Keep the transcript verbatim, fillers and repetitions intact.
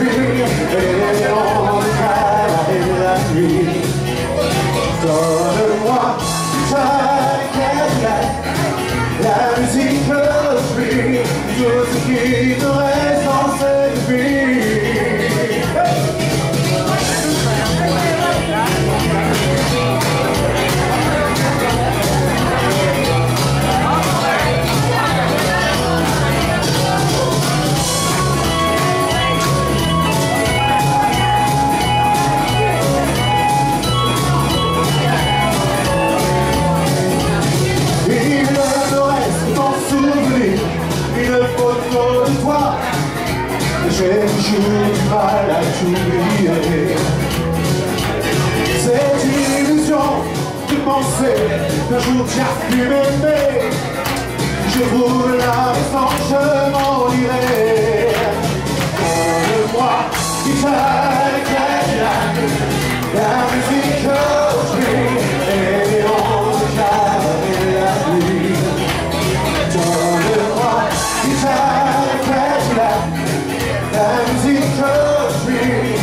country, et on travaille la nuit. Donne-moi ta Cadillac, la musique country, tout ce qui te reste dans cette vie. J'ai toujours du mal à t'oublier. Cette illusion de penser qu'un jour tu as pu m'aimer, je roule la maison, je m'en irai. Donne-moi guitare Cadillac, la musique country, et on se calme la nuit. Donne-moi guitare Cadillac, la musique country,